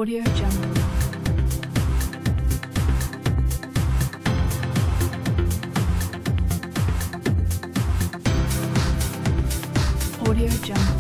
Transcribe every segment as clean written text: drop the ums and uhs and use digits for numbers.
Audio Jungle. Audio Jungle.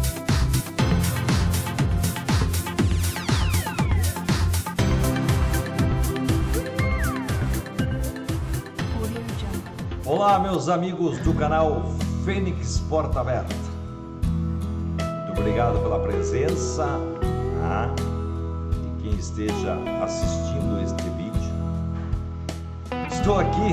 Audio Jungle. Olá, meus amigos do canal Fênix Porta Aberta. Muito obrigado pela presença de quem esteja assistindo este vídeo. Estou aqui,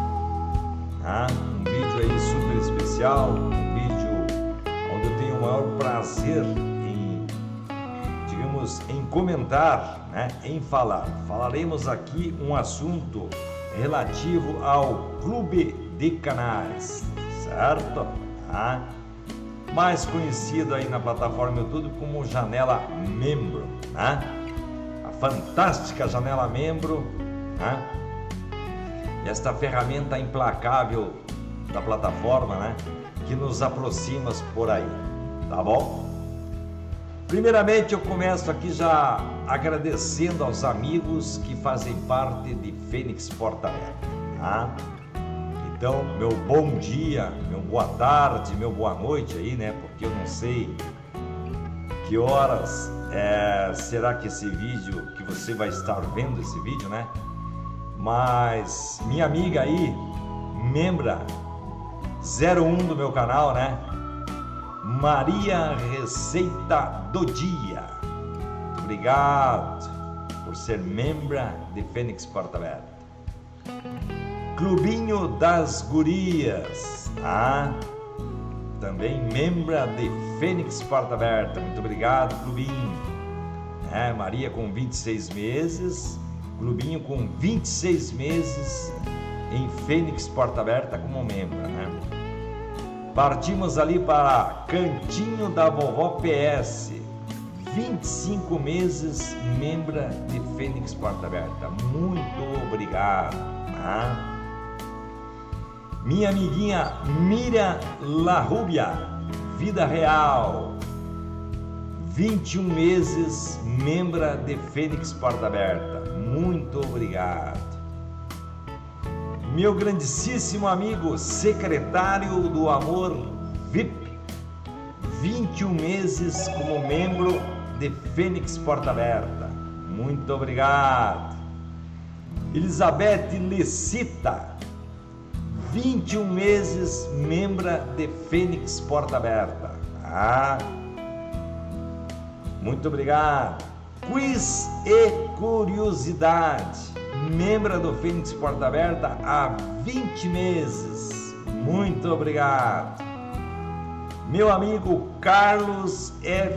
um vídeo aí super especial, um vídeo onde eu tenho o maior prazer em, digamos, em comentar, em falar. Falaremos aqui um assunto relativo ao Clube de Canais, certo? Mais conhecido aí na plataforma YouTube como Janela Membro, A fantástica Janela Membro, esta ferramenta implacável da plataforma, que nos aproxima por aí, tá bom? Primeiramente eu começo aqui já agradecendo aos amigos que fazem parte de Fênix Porta Aberta, Então, meu bom dia, meu boa tarde, meu boa noite aí, porque eu não sei que horas será que esse vídeo, que você vai estar vendo esse vídeo, Mas minha amiga aí, membra 01 do meu canal, Maria Receita do Dia. Muito obrigado por ser membra de Fênix Porta Aberta. Clubinho das Gurias, também membra de Fênix Porta Aberta. Muito obrigado, Clubinho. Maria com 26 meses, Clubinho com 26 meses em Fênix Porta Aberta como membro, Partimos ali para Cantinho da Vovó PS, 25 meses, membra de Fênix Porta Aberta. Muito obrigado, Minha amiguinha Miriam Larrubia, Vida Real, 21 meses, membra de Fênix Porta Aberta. Muito obrigado. Meu grandíssimo amigo secretário do Amor VIP, 21 meses como membro de Fênix Porta Aberta. Muito obrigado. Elizabeth Lecita, 21 meses, membra de Fênix Porta Aberta. Muito obrigado. Quiz e Curiosidade, membra do Fênix Porta Aberta há 20 meses. Muito obrigado. Meu amigo Carlos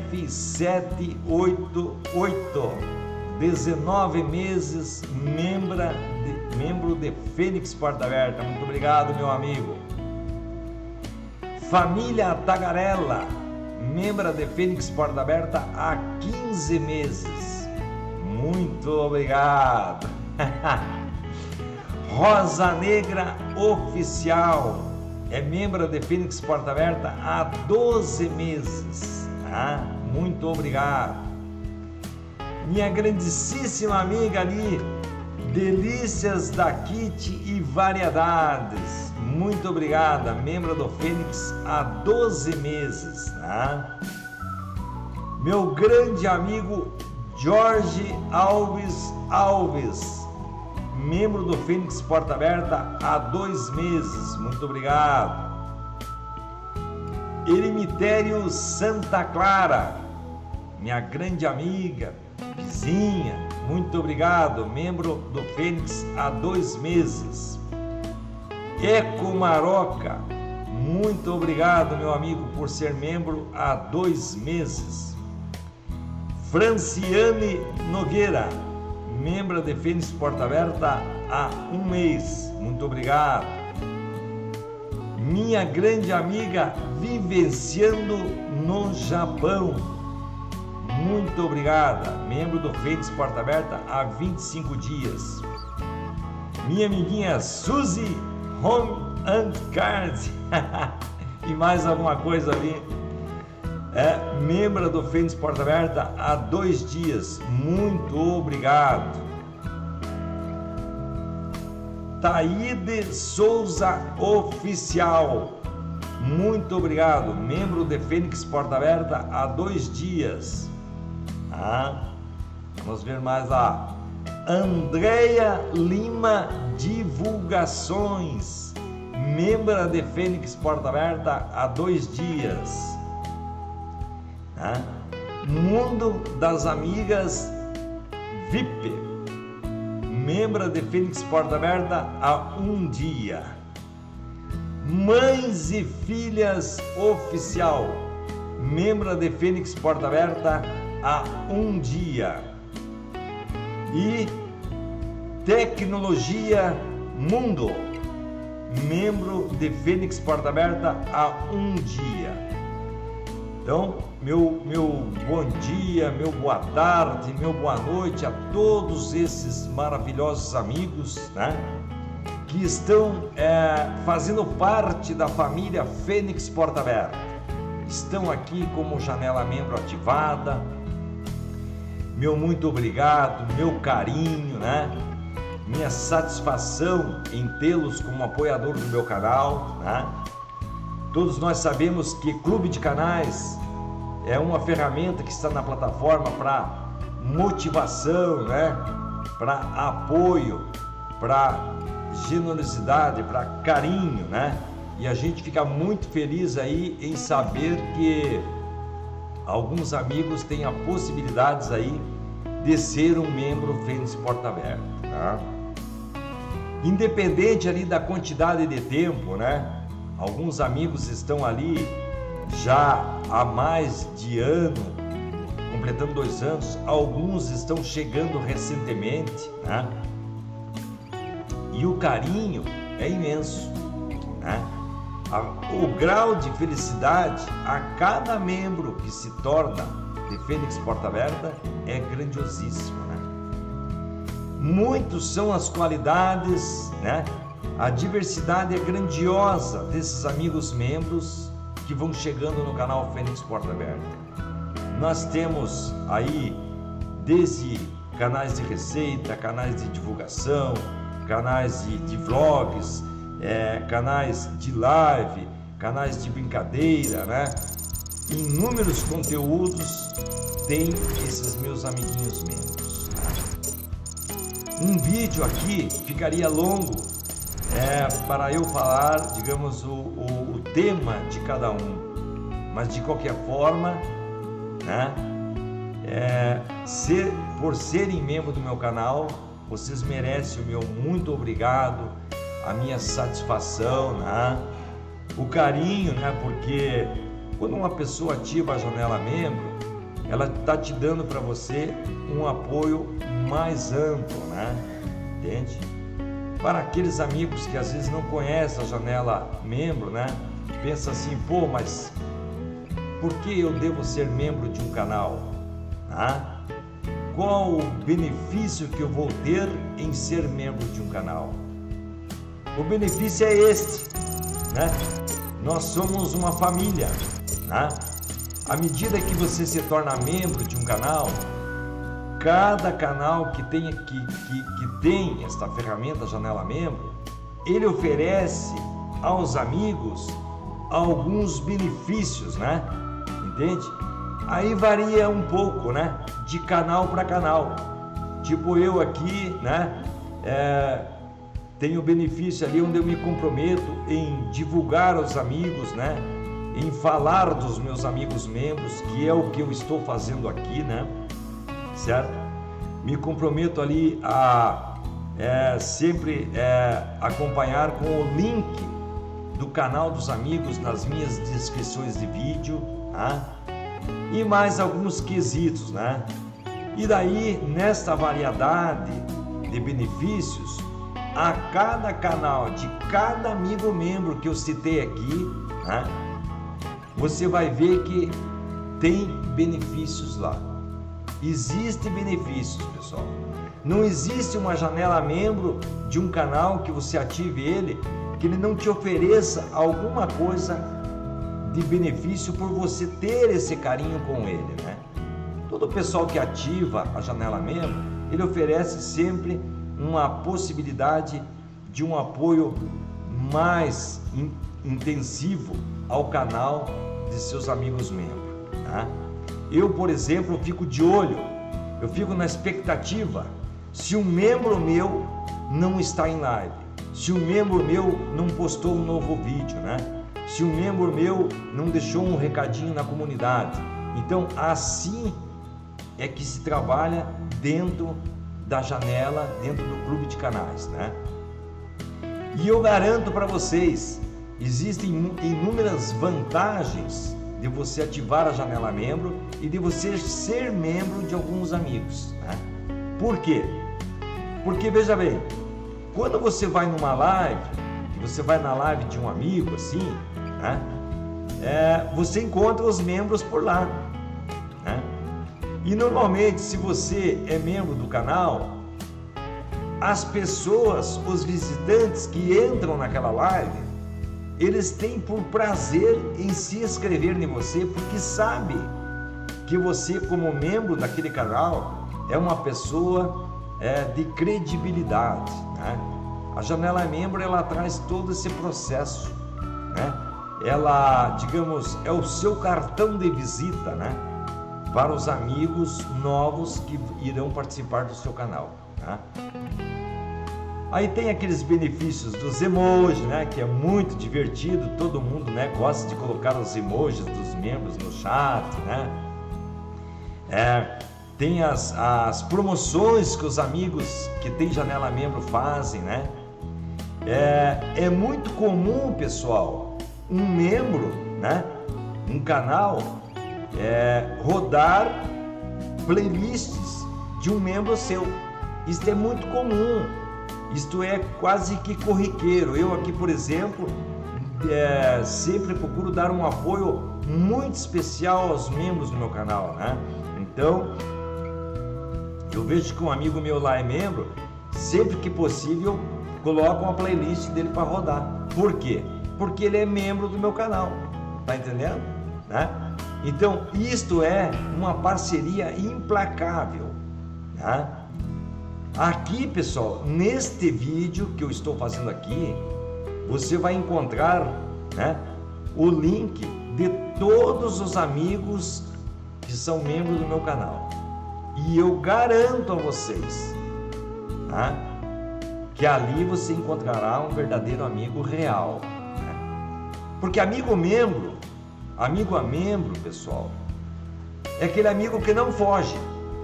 F788, 19 meses, membro de Fênix Porta Aberta. Muito obrigado, meu amigo. Família Tagarela, membro de Fênix Porta Aberta há 15 meses. Muito obrigado. Rosa Negra Oficial é membro de Fênix Porta Aberta há 12 meses. Muito obrigado. Minha grandíssima amiga ali, Delícias da Kit e Variedades, muito obrigada, membro do Fênix há 12 meses, Meu grande amigo Jorge Alves, membro do Fênix Porta Aberta há 2 meses, muito obrigado. Eremitério Santa Clara, minha grande amiga, vizinha, muito obrigado, membro do Fênix há 2 meses. Eco Maroca, muito obrigado, meu amigo, por ser membro há 2 meses. Franciane Nogueira, membro de Fênix Porta Aberta há 1 mês, muito obrigado. Minha grande amiga Vivenciando no Japão, muito obrigada, membro do Fênix Porta Aberta há 25 dias. Minha amiguinha Suzy Home and Card e mais alguma coisa ali. membro do Fênix Porta Aberta há 2 dias. Muito obrigado. Taíde Souza Oficial. Muito obrigado. Membro do Fênix Porta Aberta há 2 dias. Vamos ver mais lá. Andréia Lima Divulgações. Membro de Fênix Porta Aberta há 2 dias. Mundo das Amigas VIP, membro de Fênix Porta Aberta há 1 dia. Mães e Filhas Oficial, membro de Fênix Porta Aberta há 1 dia. E Tecnologia Mundo, membro de Fênix Porta Aberta há 1 dia. Então, meu bom dia, meu boa tarde, meu boa noite a todos esses maravilhosos amigos, né, que estão fazendo parte da família Fênix Porta Aberta. Estão aqui como janela membro ativada. Meu muito obrigado, meu carinho, né, minha satisfação em tê-los como apoiador do meu canal, né? Todos nós sabemos que Clube de Canais é uma ferramenta que está na plataforma para motivação, né? Para apoio, para generosidade, para carinho, né? E a gente fica muito feliz aí em saber que alguns amigos têm a possibilidade aí de ser um membro Fênix Porta Aberta, tá? Independente ali da quantidade de tempo, né? Alguns amigos estão ali já há mais de ano, completando 2 anos. Alguns estão chegando recentemente, né? E o carinho é imenso, né? O grau de felicidade a cada membro que se torna de Fênix Porta Aberta é grandiosíssimo, né? Muitos são as qualidades, né? A diversidade é grandiosa desses amigos membros que vão chegando no canal Fênix Porta Aberta. Nós temos aí desde canais de receita, canais de divulgação, canais de vlogs, canais de live, canais de brincadeira, né? Inúmeros conteúdos tem esses meus amiguinhos membros. Um vídeo aqui ficaria longo para eu falar, digamos, o tema de cada um, mas de qualquer forma, né, por serem membro do meu canal, vocês merecem o meu muito obrigado, a minha satisfação, né, o carinho, né, porque quando uma pessoa ativa a janela membro, ela está te dando para você um apoio mais amplo, né, entende? Para aqueles amigos que às vezes não conhecem a janela membro, né? Pensa assim, pô, mas por que eu devo ser membro de um canal? Qual o benefício que eu vou ter em ser membro de um canal? O benefício é este, né? Nós somos uma família, né? À medida que você se torna membro de um canal, cada canal que tem esta ferramenta Janela Membro, ele oferece aos amigos alguns benefícios, né? Entende? Aí varia um pouco, né? De canal para canal. Tipo eu aqui, né? Tenho benefício ali onde eu me comprometo em divulgar aos amigos, né? Em falar dos meus amigos membros, que é o que eu estou fazendo aqui, né? Certo? Me comprometo ali a sempre acompanhar com o link do canal dos amigos nas minhas descrições de vídeo, tá? E mais alguns quesitos, né? E daí, nesta variedade de benefícios, a cada canal de cada amigo membro que eu citei aqui, né? Você vai ver que tem benefícios lá. Existem benefícios, pessoal. Não existe uma janela membro de um canal que você ative ele, que ele não te ofereça alguma coisa de benefício por você ter esse carinho com ele, né? Todo pessoal que ativa a janela membro, ele oferece sempre uma possibilidade de um apoio mais intensivo ao canal de seus amigos membros, tá? Eu, por exemplo, fico de olho, eu fico na expectativa se um membro meu não está em live, se um membro meu não postou um novo vídeo, né? Se um membro meu não deixou um recadinho na comunidade. Então, assim é que se trabalha dentro da janela, dentro do clube de canais, né? E eu garanto para vocês, existem inúmeras vantagens de você ativar a janela membro e de você ser membro de alguns amigos, né? Por quê? Porque, veja bem, quando você vai numa live, você vai na live de um amigo assim, né? Você encontra os membros por lá, né? E normalmente, se você é membro do canal, as pessoas, os visitantes que entram naquela live, eles têm por prazer em se inscrever em você, porque sabe que você, como membro daquele canal, é uma pessoa de credibilidade, né? A janela membro, ela traz todo esse processo, né? Ela, digamos, é o seu cartão de visita, né? Para os amigos novos que irão participar do seu canal, tá? Aí tem aqueles benefícios dos emojis, né? Que é muito divertido, todo mundo, né, gosta de colocar os emojis dos membros no chat, né? Tem as promoções que os amigos que tem janela membro fazem, né? É muito comum, pessoal, um membro, né, um canal, rodar playlists de um membro seu. Isso é muito comum, isto é quase que corriqueiro. Eu aqui, por exemplo, sempre procuro dar um apoio muito especial aos membros do meu canal, né? Então, eu vejo que um amigo meu lá é membro, sempre que possível, coloco uma playlist dele para rodar. Por quê? Porque ele é membro do meu canal, tá entendendo? Né? Então, isto é uma parceria implacável, né? Aqui, pessoal, neste vídeo que eu estou fazendo aqui, você vai encontrar, né, o link de todos os amigos que são membros do meu canal. E eu garanto a vocês, tá, que ali você encontrará um verdadeiro amigo real, né? Porque amigo a membro, pessoal, é aquele amigo que não foge.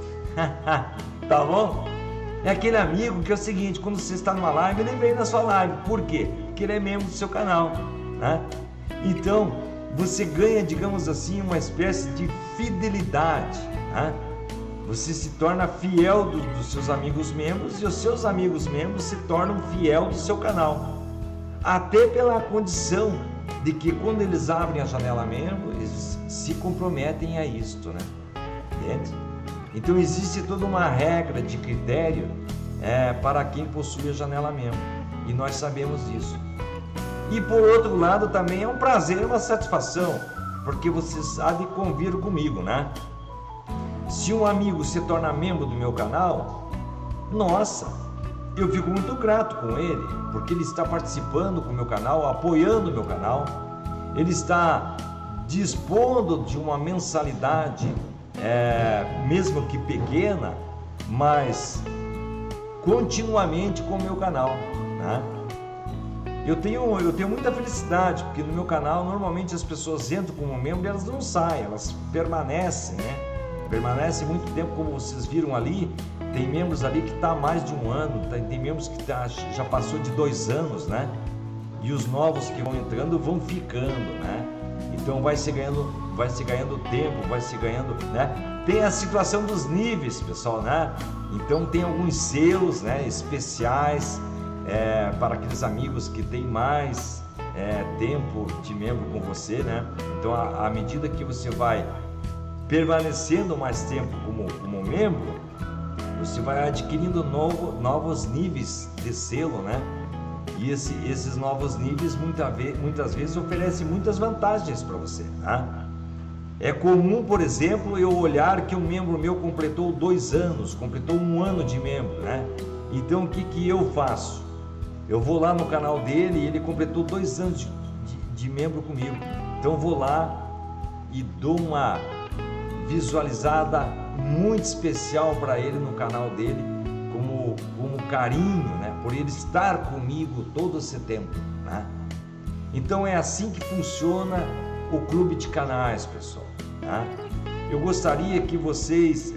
Tá bom? É aquele amigo que é o seguinte, quando você está numa live, ele vem na sua live. Por quê? Porque ele é membro do seu canal, né? Então, você ganha, digamos assim, uma espécie de fidelidade, né? Você se torna fiel dos seus amigos membros e os seus amigos membros se tornam fiel do seu canal. Até pela condição de que quando eles abrem a janela membro, eles se comprometem a isto, né? Entende? Então existe toda uma regra de critério para quem possui a janela membro, e nós sabemos disso. E por outro lado também é um prazer, uma satisfação, porque você sabe convir comigo, né? Se um amigo se torna membro do meu canal, nossa, eu fico muito grato com ele, porque ele está participando com o meu canal, apoiando o meu canal, ele está dispondo de uma mensalidade, mesmo que pequena, mas continuamente com o meu canal, né? Eu tenho muita felicidade, porque no meu canal normalmente as pessoas entram como membro e elas não saem, elas permanecem, né? Permanecem muito tempo, como vocês viram ali. Tem membros ali que está há mais de um ano, tem membros que já passou de 2 anos, né? E os novos que vão entrando vão ficando, né? Então vai se ganhando tempo, vai se ganhando, né? Tem a situação dos níveis, pessoal, né? Então tem alguns selos, né, especiais para aqueles amigos que têm mais tempo de membro com você, né? Então à medida que você vai permanecendo mais tempo como membro, você vai adquirindo novos níveis de selo, né? E esses novos níveis muitas vezes oferecem muitas vantagens para você, tá? É comum, por exemplo, eu olhar que um membro meu completou 2 anos, completou 1 ano de membro, né? Então o que eu faço? Eu vou lá no canal dele e ele completou 2 anos de membro comigo. Então eu vou lá e dou uma visualizada muito especial para ele no canal dele, como carinho, né? Por ele estar comigo todo esse tempo, né? Então é assim que funciona o clube de canais, pessoal, tá? Eu gostaria que vocês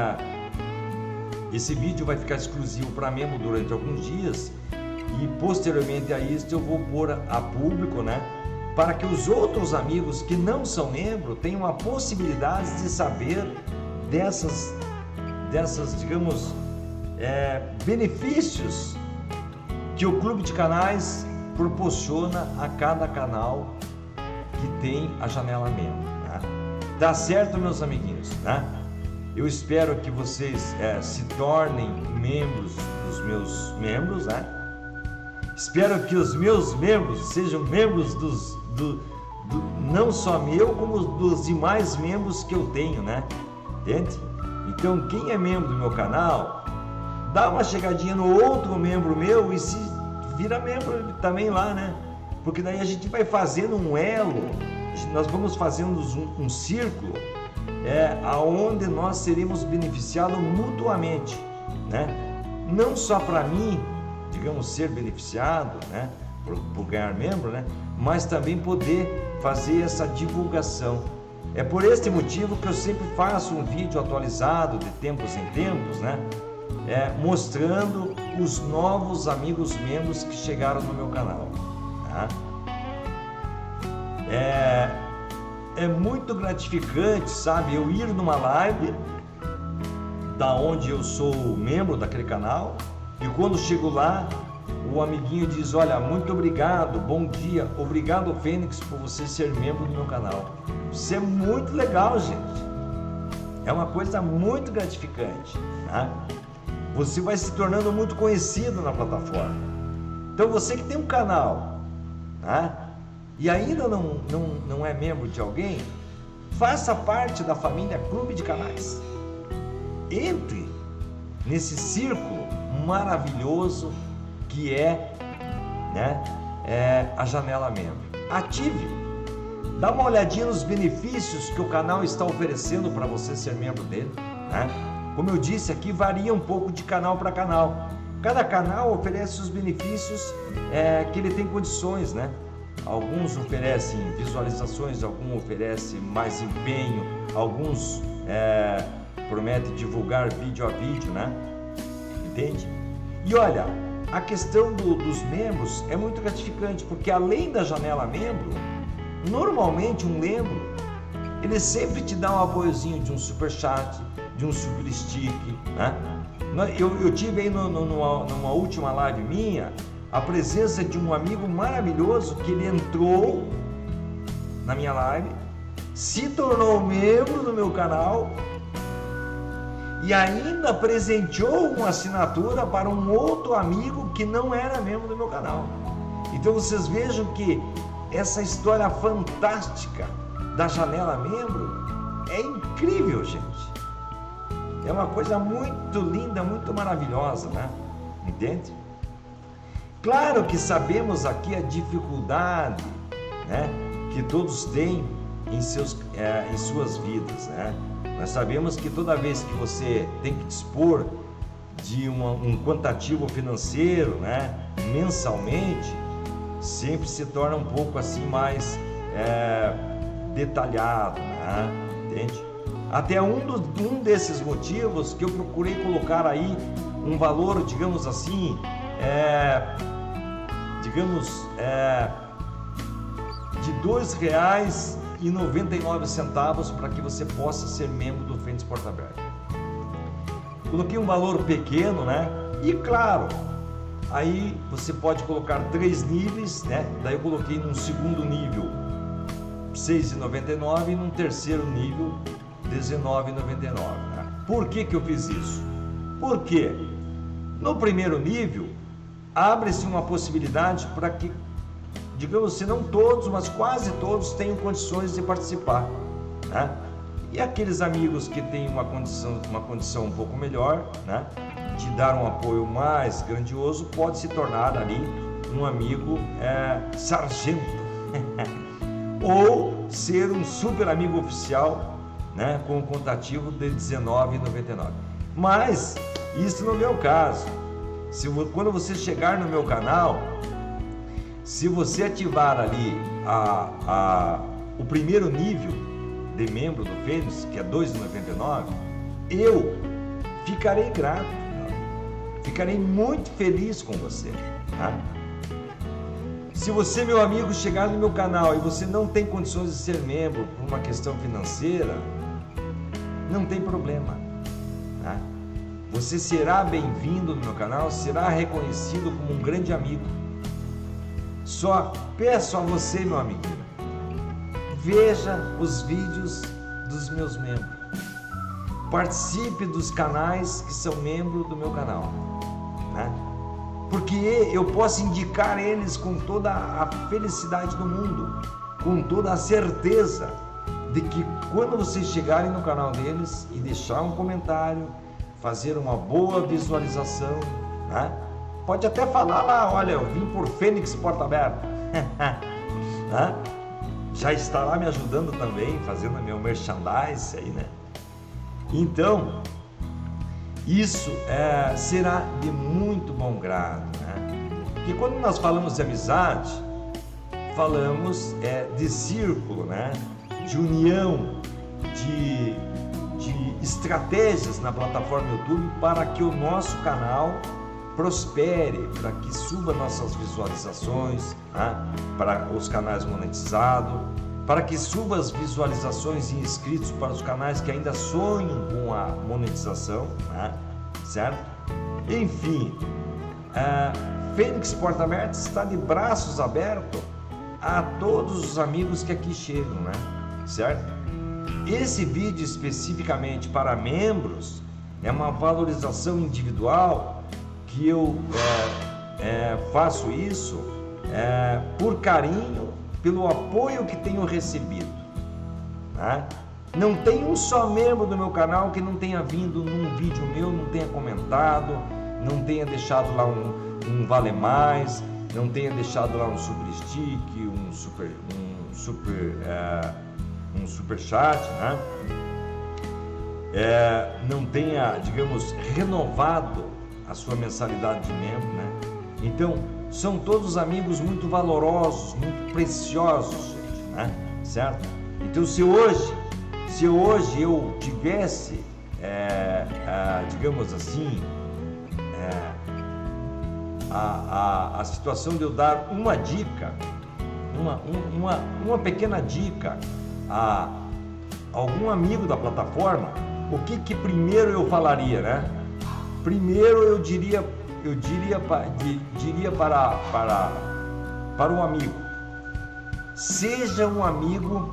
esse vídeo vai ficar exclusivo para membro durante alguns dias e posteriormente a isso eu vou pôr a público, né? Para que os outros amigos que não são membros tenham a possibilidade de saber dessas digamos, benefícios que o clube de canais proporciona a cada canal que tem a janela membro, né? Tá certo, meus amiguinhos, né? Eu espero que vocês se tornem membros dos meus membros, né? Espero que os meus membros sejam membros não só meu, como dos demais membros que eu tenho, né? Entende? Então, quem é membro do meu canal, dá uma chegadinha no outro membro meu e se vira membro também lá, né? Porque daí a gente vai fazendo um elo, nós vamos fazendo um círculo, aonde nós seremos beneficiados mutuamente, né? Não só para mim, digamos, ser beneficiado, né? Por ganhar membro, né? Mas também poder fazer essa divulgação. É por este motivo que eu sempre faço um vídeo atualizado de tempos em tempos, né? Mostrando os novos amigos membros que chegaram no meu canal, tá? É muito gratificante, sabe, eu ir numa live da onde eu sou membro daquele canal e quando chego lá o amiguinho diz: olha, muito obrigado, bom dia, obrigado Fênix por você ser membro do meu canal. Isso é muito legal, gente. É uma coisa muito gratificante, tá? Você vai se tornando muito conhecido na plataforma. Então você que tem um canal, tá? E ainda não é membro de alguém, faça parte da família Clube de Canais. Entre nesse círculo maravilhoso que a janela membro. Ative, dá uma olhadinha nos benefícios que o canal está oferecendo para você ser membro dele, né? Como eu disse aqui, varia um pouco de canal para canal. Cada canal oferece os benefícios que ele tem condições, né? Alguns oferecem visualizações, alguns oferecem mais empenho, alguns prometem divulgar vídeo a vídeo, né? Entende? E olha, a questão dos membros é muito gratificante, porque além da janela membro, normalmente um membro, ele sempre te dá um apoiozinho de um super chat, de um super stick, né? Eu tive aí numa última live minha, a presença de um amigo maravilhoso que ele entrou na minha live, se tornou membro do meu canal e ainda presenteou uma assinatura para um outro amigo que não era membro do meu canal. Então vocês vejam que essa história fantástica da janela membro é incrível, gente. É uma coisa muito linda, muito maravilhosa, né? Entende? Claro que sabemos aqui a dificuldade, né, que todos têm em suas vidas, né? Nós sabemos que toda vez que você tem que dispor de um quantitativo financeiro, né, mensalmente, sempre se torna um pouco assim mais detalhado, né? Entende? Até um desses motivos que eu procurei colocar aí um valor, digamos assim, de R$2,99 para que você possa ser membro do Fênix Porta Aberta. Coloquei um valor pequeno, né? E claro, aí você pode colocar 3 níveis, né? Daí eu coloquei num segundo nível R$6,99 e num terceiro nível R$19,99. Né? Por que eu fiz isso? Porque no primeiro nível abre-se uma possibilidade para que, digamos, se não todos, mas quase todos tenham condições de participar, né? E aqueles amigos que têm uma condição um pouco melhor, né, de dar um apoio mais grandioso, pode se tornar ali um amigo sargento ou ser um super amigo oficial, né, com o contativo de R$19,99. Mas isso no meu caso, quando você chegar no meu canal, se você ativar ali o primeiro nível de membro do Fênix, que é R$2,99, eu ficarei grato, ficarei muito feliz com você, tá? Se você, meu amigo, chegar no meu canal e você não tem condições de ser membro por uma questão financeira, não tem problema, tá? Você será bem-vindo no meu canal, será reconhecido como um grande amigo. Só peço a você, meu amiguinho, veja os vídeos dos meus membros, participe dos canais que são membros do meu canal, né? Porque eu posso indicar eles com toda a felicidade do mundo, com toda a certeza de que quando vocês chegarem no canal deles e deixar um comentário, fazer uma boa visualização, né? Pode até falar lá, olha, eu vim por Fênix Porta Aberta, né? Já estará me ajudando também, fazendo meu merchandise aí, né? Então, isso será de muito bom grado, né? Porque quando nós falamos de amizade, falamos de círculo, né? De união, de estratégias na plataforma YouTube para que o nosso canal prospere, para que suba nossas visualizações, né? Para os canais monetizados, para que suba as visualizações e inscritos para os canais que ainda sonham com a monetização, né? Certo? Enfim, Fênix Porta Aberta está de braços abertos a todos os amigos que aqui chegam, né? Certo? Esse vídeo especificamente para membros é uma valorização individual que eu faço isso por carinho, pelo apoio que tenho recebido, né? Não tem um só membro do meu canal que não tenha vindo num vídeo meu, não tenha comentado, não tenha deixado lá um vale mais, não tenha deixado lá um super stick, um super chat, né? Não tenha, digamos, renovado a sua mensalidade de membro, né? Então, são todos amigos muito valorosos, muito preciosos, né? Certo? Então, se hoje eu tivesse, digamos assim, a situação de eu dar uma dica, uma pequena dica a algum amigo da plataforma, o que primeiro eu falaria, né? Primeiro eu diria para o amigo: seja um amigo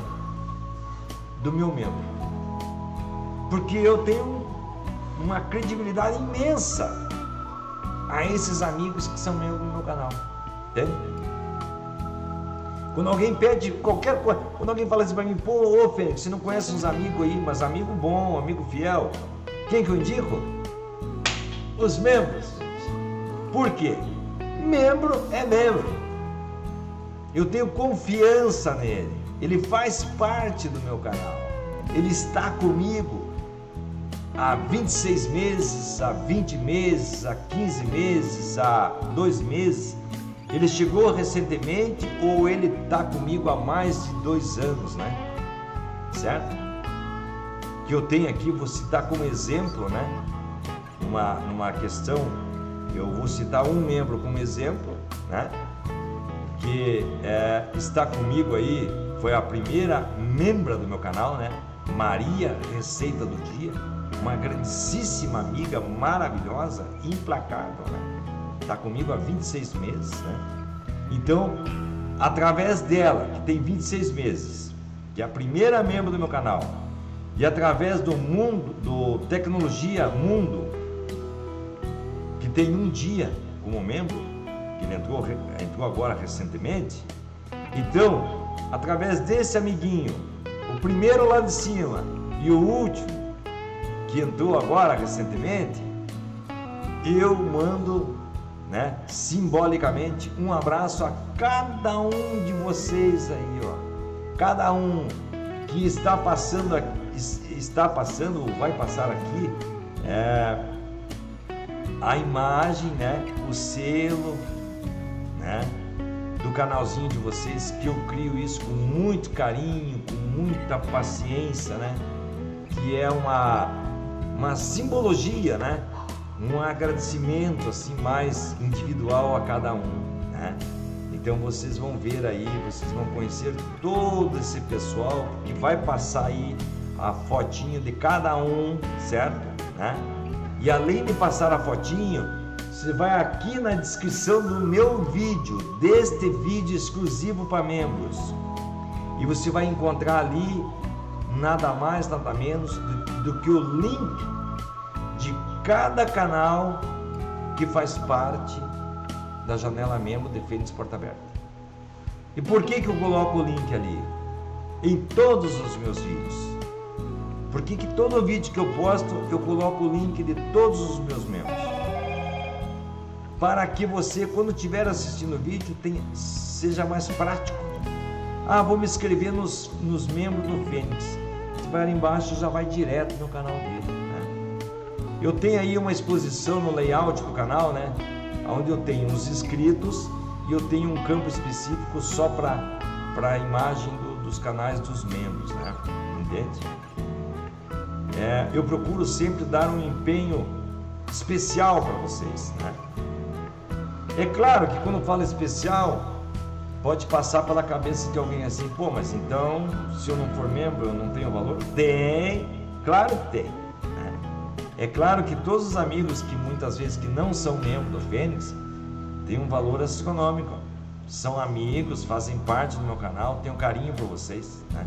do meu membro, porque eu tenho uma credibilidade imensa a esses amigos que são membros do meu canal, entende? Quando alguém pede qualquer coisa, quando alguém fala assim para mim: pô, Fênix, você não conhece uns amigos aí, mas amigo bom, amigo fiel, quem que eu indico? Os membros. Por quê? Membro é membro. Eu tenho confiança nele. Ele faz parte do meu canal. Ele está comigo há 26 meses, há 20 meses, há 15 meses, há 2 meses. Ele chegou recentemente ou ele está comigo há mais de 2 anos, né? Certo? Que eu tenho aqui, vou citar como exemplo, né? Numa questão, eu vou citar um membro como exemplo, né? Que está comigo aí, foi a primeira membra do meu canal, né? Maria Receita do Dia, uma grandíssima amiga, maravilhosa, implacável, né? Está comigo há 26 meses, né? Então, através dela, que tem 26 meses, que é a primeira membro do meu canal, e através do Tecnologia Mundo, que tem 1 dia, como membro, que ele entrou agora recentemente. Então, através desse amiguinho, o primeiro lá de cima e o último, que entrou agora recentemente, eu mando, né, simbolicamente um abraço a cada um de vocês aí, ó. Cada um que está passando ou vai passar aqui, a imagem, né, o selo, né, do canalzinho de vocês, que eu crio isso com muito carinho, com muita paciência, né, que é uma simbologia, né, um agradecimento assim mais individual a cada um, né. Então vocês vão ver aí, vocês vão conhecer todo esse pessoal que vai passar aí a fotinho de cada um, certo, né? E além de passar a fotinho, você vai aqui na descrição do meu vídeo, deste vídeo exclusivo para membros, e você vai encontrar ali nada mais, nada menos do que o link de cada canal que faz parte da janela membro de Fênix Porta Aberta. E por que eu coloco o link ali? Em todos os meus vídeos. Por que todo vídeo que eu posto, eu coloco o link de todos os meus membros? Para que você, quando estiver assistindo o vídeo, seja mais prático. Ah, vou me inscrever nos membros do Fênix. Você vai ali embaixo e já vai direto no canal dele, né? Eu tenho aí uma exposição no layout do canal, né, onde eu tenho os inscritos e eu tenho um campo específico só para a imagem dos canais dos membros, né? Entende? Eu procuro sempre dar um empenho especial para vocês, né? É claro que quando eu falo especial, pode passar pela cabeça de alguém assim, pô, mas então, se eu não for membro, eu não tenho valor? Tem, claro que tem, né? É claro que todos os amigos que muitas vezes que não são membros do Fênix têm um valor astronômico, são amigos, fazem parte do meu canal, tenho carinho por vocês, né?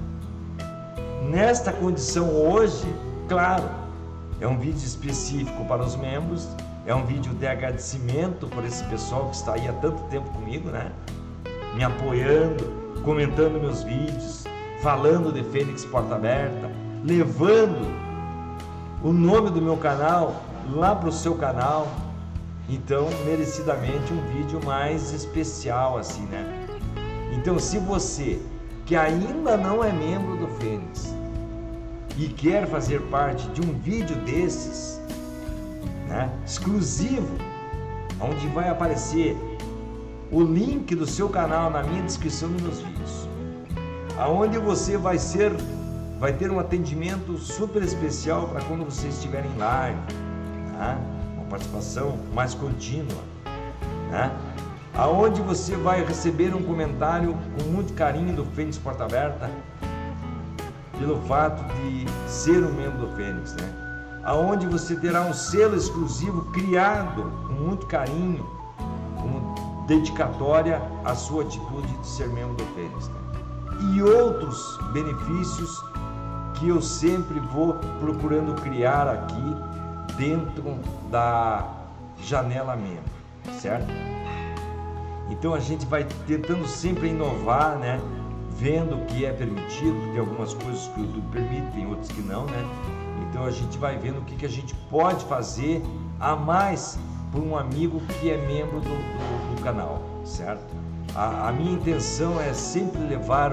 Nesta condição hoje, claro, é um vídeo específico para os membros, é um vídeo de agradecimento por esse pessoal que está aí há tanto tempo comigo, né? Me apoiando, comentando meus vídeos, falando de Fênix Porta Aberta, levando o nome do meu canal lá para o seu canal. Então, merecidamente, um vídeo mais especial assim, né? Então, se você que ainda não é membro do Fênix e quer fazer parte de um vídeo desses, né, exclusivo, onde vai aparecer o link do seu canal na minha descrição dos meus vídeos, aonde você vai ter um atendimento super especial para quando você estiver em live, né? Uma participação mais contínua, né? Aonde você vai receber um comentário com muito carinho do Fênix Porta Aberta, pelo fato de ser um membro do Fênix, né? Aonde você terá um selo exclusivo criado com muito carinho, como dedicatória à sua atitude de ser membro do Fênix, né? E outros benefícios que eu sempre vou procurando criar aqui dentro da janela membro, certo? Então a gente vai tentando sempre inovar, né? Vendo o que é permitido, tem algumas coisas que o YouTube permite, tem outras que não, né? Então a gente vai vendo o que a gente pode fazer a mais por um amigo que é membro do canal, certo? A minha intenção é sempre levar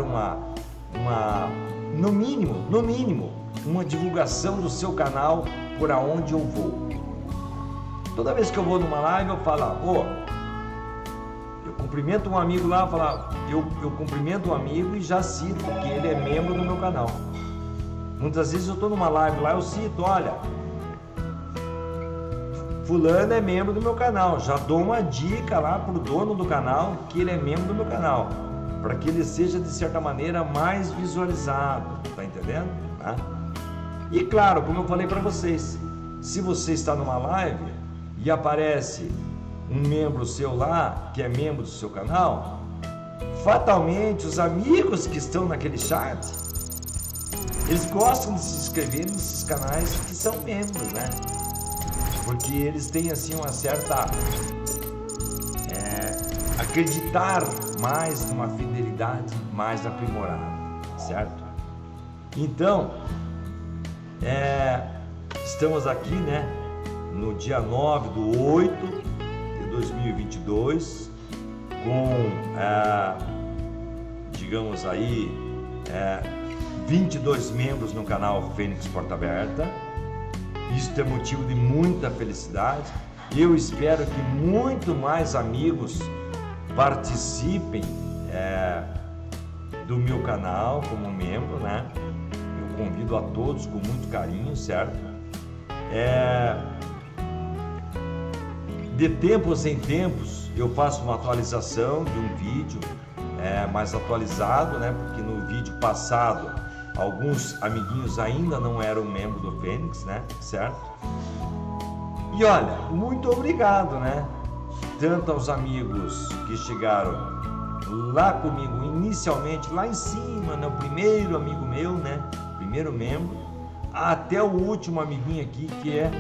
no mínimo, uma divulgação do seu canal por aonde eu vou. Toda vez que eu vou numa live eu falo, pô, eu cumprimento um amigo lá, eu cumprimento um amigo e já cito que ele é membro do meu canal. Muitas vezes eu estou numa live lá, eu cito, olha, fulano é membro do meu canal, já dou uma dica lá pro dono do canal que ele é membro do meu canal, para que ele seja de certa maneira mais visualizado, tá entendendo? Tá? E claro, como eu falei para vocês, se você está numa live e aparece um membro seu lá, que é membro do seu canal, fatalmente os amigos que estão naquele chat, eles gostam de se inscrever nesses canais que são membros, né? Porque eles têm assim uma certa acreditar mais numa fidelidade mais aprimorada, certo? Então, estamos aqui, né, no dia 9/8/2022, com, digamos aí, 22 membros no canal Fênix Porta Aberta. Isso é motivo de muita felicidade. Eu espero que muito mais amigos participem do meu canal como membro, né? Eu convido a todos com muito carinho, certo? De tempos em tempos eu faço uma atualização de um vídeo mais atualizado, né? Porque no vídeo passado alguns amiguinhos ainda não eram membros do Fênix, né? Certo? E olha, muito obrigado, né? Tanto aos amigos que chegaram lá comigo inicialmente, lá em cima, né? O primeiro amigo meu, né? Primeiro membro, até o último amiguinho aqui, que é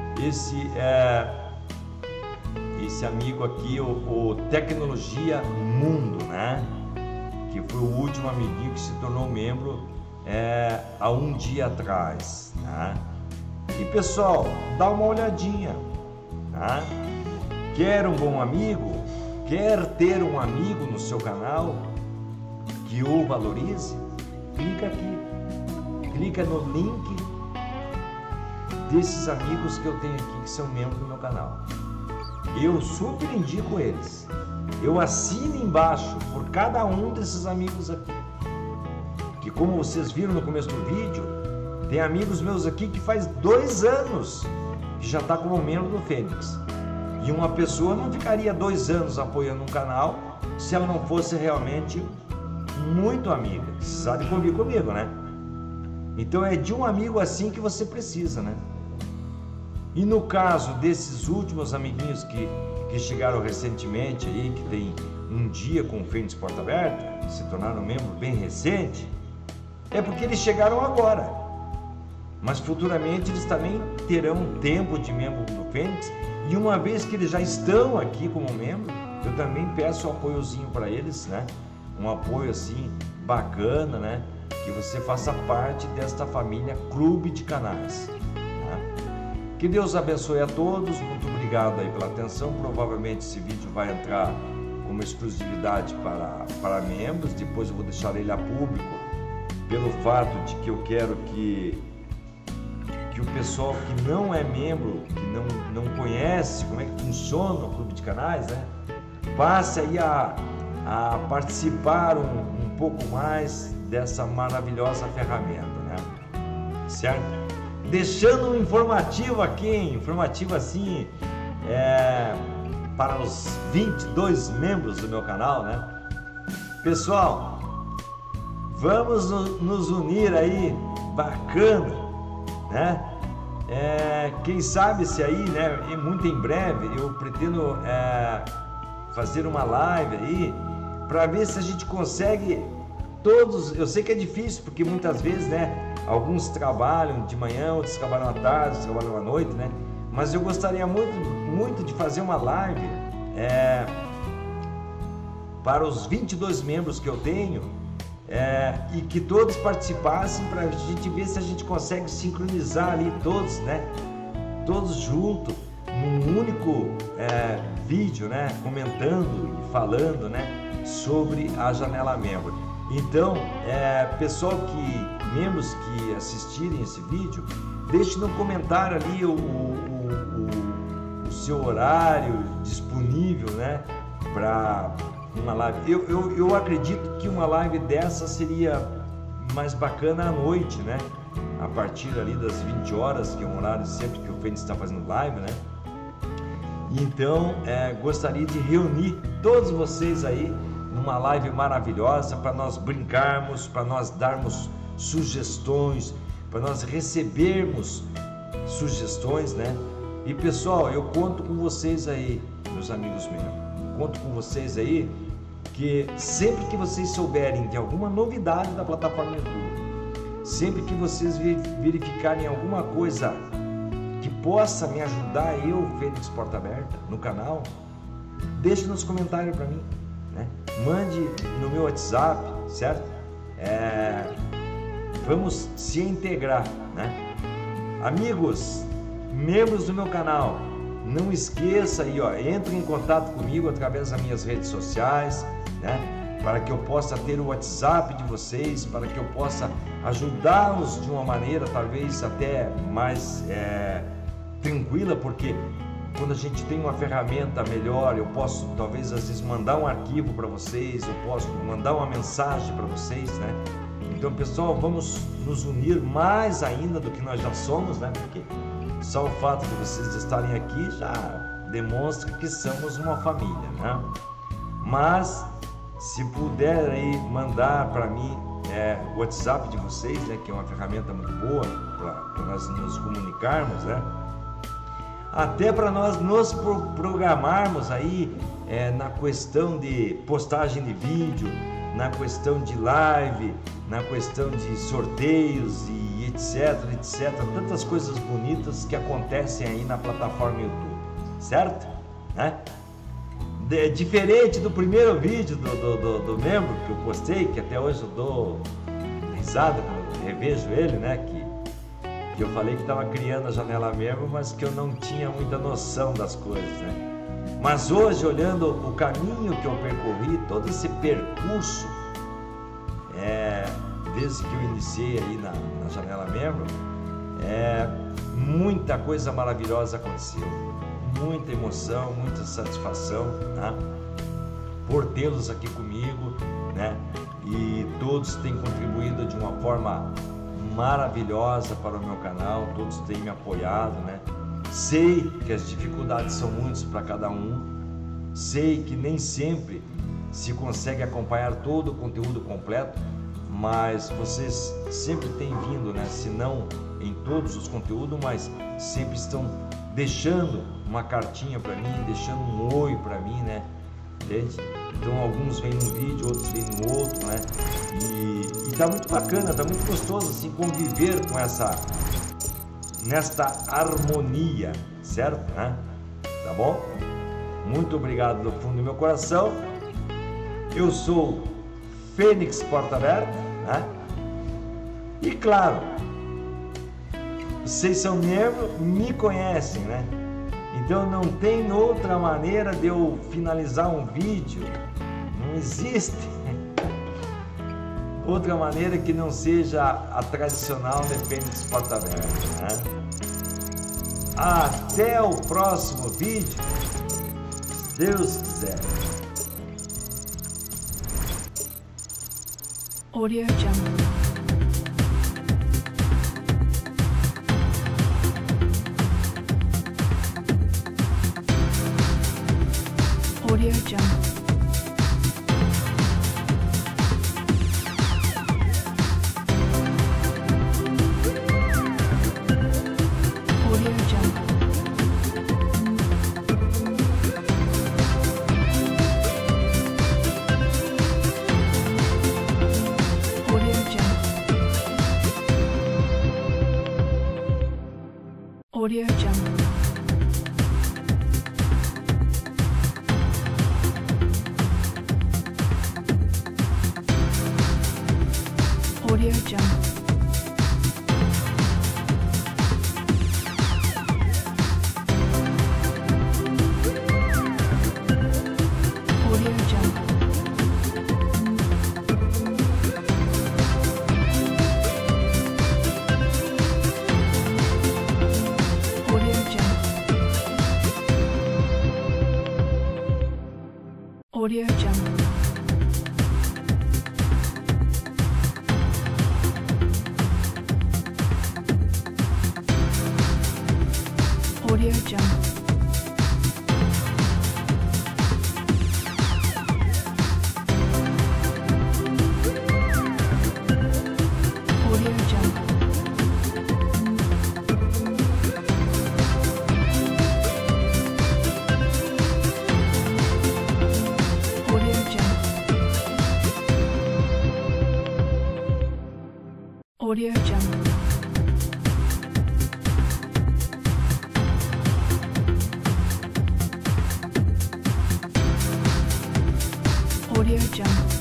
esse amigo aqui, o Tecnologia Mundo, né? Que foi o último amiguinho que se tornou membro há um dia atrás, né? E pessoal, dá uma olhadinha, tá? Quer um bom amigo? Quer ter um amigo no seu canal que o valorize? Clica aqui, clica no link desses amigos que eu tenho aqui que são membros do meu canal. Eu super indico eles. Eu assino embaixo por cada um desses amigos aqui. Que como vocês viram no começo do vídeo, tem amigos meus aqui que faz 2 anos que já está como membro do Fênix. E uma pessoa não ficaria 2 anos apoiando um canal se ela não fosse realmente muito amiga. Você sabe convir comigo, né? Então é de um amigo assim que você precisa, né? E no caso desses últimos amiguinhos que chegaram recentemente aí, que tem um dia com o Fênix Porta Aberta, se tornaram membro bem recente, é porque eles chegaram agora. Mas futuramente eles também terão tempo de membro do Fênix, e uma vez que eles já estão aqui como membro, eu também peço um apoiozinho para eles, né? Um apoio assim bacana, né? Que você faça parte desta família Clube de Canais. Tá? Que Deus abençoe a todos, muito obrigado aí pela atenção. Provavelmente esse vídeo vai entrar como exclusividade para membros, depois eu vou deixar ele a público, pelo fato de que eu quero que o pessoal que não é membro, que não conhece como é que funciona o Clube de Canais, né, passe aí a participar um pouco mais dessa maravilhosa ferramenta, né? Certo? Deixando um informativo aqui, informativo assim, para os 22 membros do meu canal, né? Pessoal, vamos nos unir aí, bacana, né? Quem sabe se aí, né, muito em breve eu pretendo fazer uma live aí para ver se a gente consegue todos. Eu sei que é difícil porque muitas vezes, né, alguns trabalham de manhã, outros trabalham à tarde, outros trabalham à noite, né? Mas eu gostaria muito de fazer uma live para os 22 membros que eu tenho. E que todos participassem para a gente ver se a gente consegue sincronizar ali todos, né? Todos juntos num único vídeo, né? Comentando e falando, né? Sobre a janela membro. Então, membros que assistirem esse vídeo, deixe no comentário ali o seu horário disponível, né? Para uma live. Eu acredito que uma live dessa seria mais bacana à noite, né? A partir ali das 20 horas, que é um horário sempre que o Fênix está fazendo live, né? Então, gostaria de reunir todos vocês aí numa live maravilhosa para nós brincarmos, para nós darmos sugestões, para nós recebermos sugestões, né? E pessoal, eu conto com vocês aí, meus amigos meus. Conto com vocês aí, que sempre que vocês souberem de alguma novidade da plataforma YouTube, sempre que vocês verificarem alguma coisa que possa me ajudar, eu, Fênix Porta Aberta, no canal, deixe nos comentários para mim, né? Mande no meu WhatsApp, certo? Vamos se integrar, né? Amigos, membros do meu canal, não esqueça aí, ó, entre em contato comigo através das minhas redes sociais, né? Para que eu possa ter o WhatsApp de vocês, para que eu possa ajudá-los de uma maneira talvez até mais tranquila, porque quando a gente tem uma ferramenta melhor, eu posso talvez às vezes mandar um arquivo para vocês, eu posso mandar uma mensagem para vocês, né? Então, pessoal, vamos nos unir mais ainda do que nós já somos, né? Porque só o fato de vocês estarem aqui já demonstra que somos uma família, né? Mas se puder aí mandar para mim o WhatsApp de vocês, né? Que é uma ferramenta muito boa para nós nos comunicarmos, né? Até para nós nos programarmos aí na questão de postagem de vídeo, na questão de live, na questão de sorteios e etc, etc. Tantas coisas bonitas que acontecem aí na plataforma YouTube, certo? Né? Diferente do primeiro vídeo do membro que eu postei, que até hoje eu dou risada quando eu revejo ele, né? Que eu falei que estava criando a janela membro, mas que eu não tinha muita noção das coisas, né? Mas hoje, olhando o caminho que eu percorri, todo esse percurso, desde que eu iniciei aí na janela membro, muita coisa maravilhosa aconteceu, muita emoção, muita satisfação, né? Por tê-los aqui comigo, né? E todos têm contribuído de uma forma maravilhosa para o meu canal, todos têm me apoiado, né? Sei que as dificuldades são muitas para cada um, sei que nem sempre se consegue acompanhar todo o conteúdo completo, mas vocês sempre têm vindo, né? Se não em todos os conteúdos, mas sempre estão deixando uma cartinha para mim, deixando um oi para mim, né? Entende? Então alguns vêm num vídeo, outros vêm no outro, né? E tá muito bacana, tá muito gostoso assim conviver com nesta harmonia, certo? Né? Tá bom? Muito obrigado do fundo do meu coração. Eu sou Fênix Porta Aberta, né? E claro, vocês são membros, me conhecem, né? Então não tem outra maneira de eu finalizar um vídeo, não existe outra maneira que não seja a tradicional de Fênix Porta Aberta, né? Até o próximo vídeo, se Deus quiser. Audio Jungle. Audio Jungle. Audio Jungle. Audio Jungle. Audio Jungle. Audio Jungle. Audio Jungle. Audio Jungle. Audio Jungle. Audio Jungle. Audio Jungle. Audio Jungle. Audio Jungle. Audio Jungle.